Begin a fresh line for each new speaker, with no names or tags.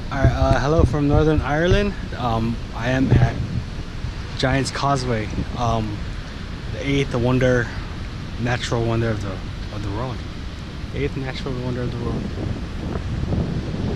Hello from Northern Ireland. I am at Giant's Causeway, the eighth natural wonder of the world. Eighth natural wonder of the world.